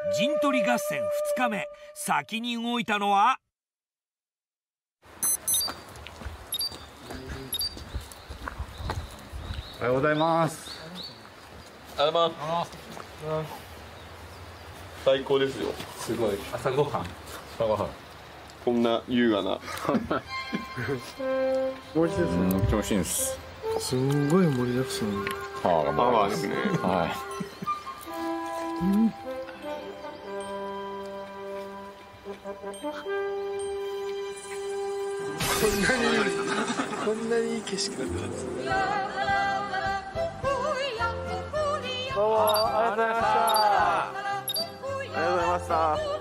陣取り合戦2日目、先に動いたのはおはようございます。 ありがとうございます。最高ですよ。 すごい。朝ごはん。 朝ごはん。こんな優雅な。 美味しいですね。 めっちゃ美味しいです。 すんごい盛りだくさん。 パワーですね。 はい。 こんなにいい景色だったんですね。どうもありがとうございました。ありがとうございました。